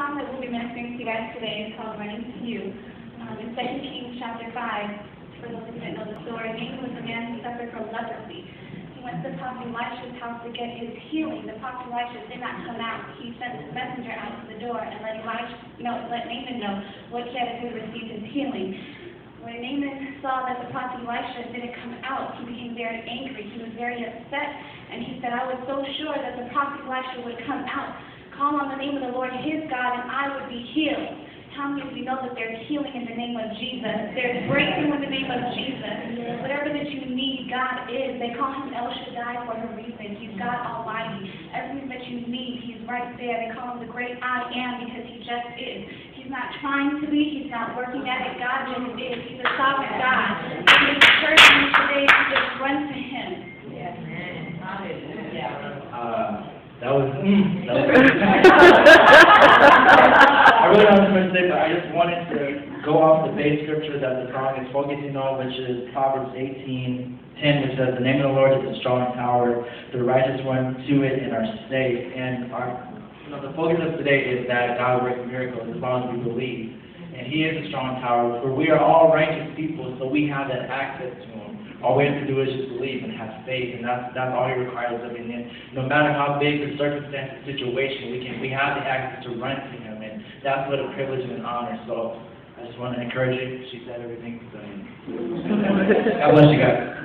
song that we'll be ministering to you guys today is called Running to You. In 2 Kings chapter 5, for those who didn't know the story, Naaman was a man who suffered from leprosy. He went to the prophet Elisha's house to get his healing. The prophet Elisha did not come out. He sent his messenger out to the door and let Naaman know what he had to do to receive his healing. When Naaman saw that the prophet Elisha didn't come out, he became very angry. He was very upset, and he said, I was so sure that the prophet Elisha would come out, call on the name of the Lord his God, and I would be healed. How many of you know that there's healing in the name of Jesus? There's breakthrough in the name of Jesus. Whatever that you need, God is. They call him El Shaddai for a reason. He's God Almighty. Everything that you need, he's right there. They call him the great I am because he just is. He's not trying to be. He's not working at it. God just is. He's a sovereign God. And he's encouraging you today to just run to him. Yes. Hallelujah. That was I really don't have much to say, but I just wanted to go off the base scripture that the song is focusing on, which is Proverbs 18:10, which says, the name of the Lord is a strong tower, the righteous run to it and are safe. And the focus of today is that God works miracles as long as we believe. And he is a strong tower, for we are all righteous people, so we have that access to him. All we have to do is just believe and have faith, and that's all he requires of us. And no matter how big the circumstance, the situation, we have the access to run to him, and that's what a privilege and an honor. So I just want to encourage you. She said everything. So, God bless you guys.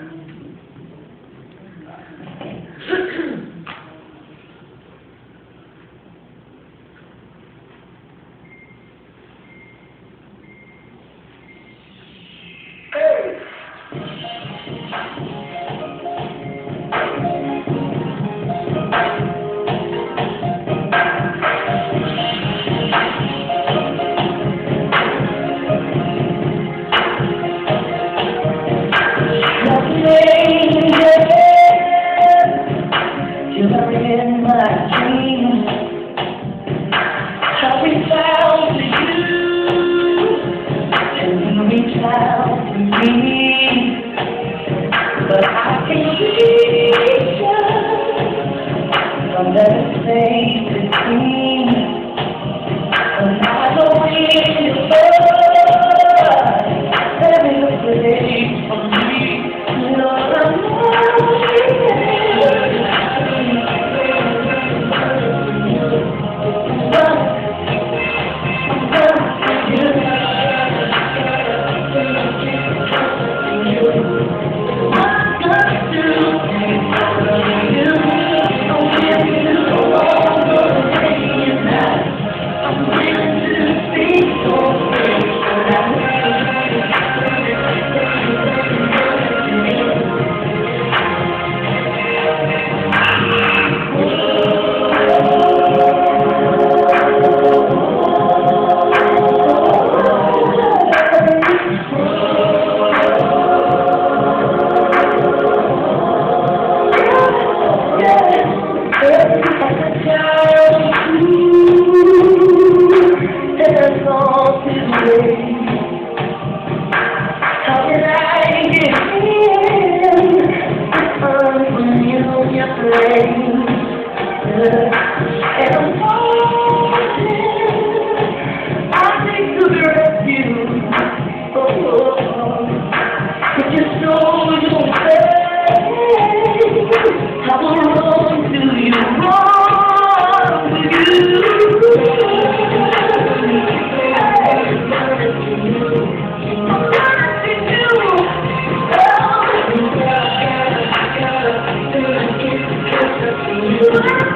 But I can reach you from the space between. And I know it's there is a place for me. Lord, I'm Thank you.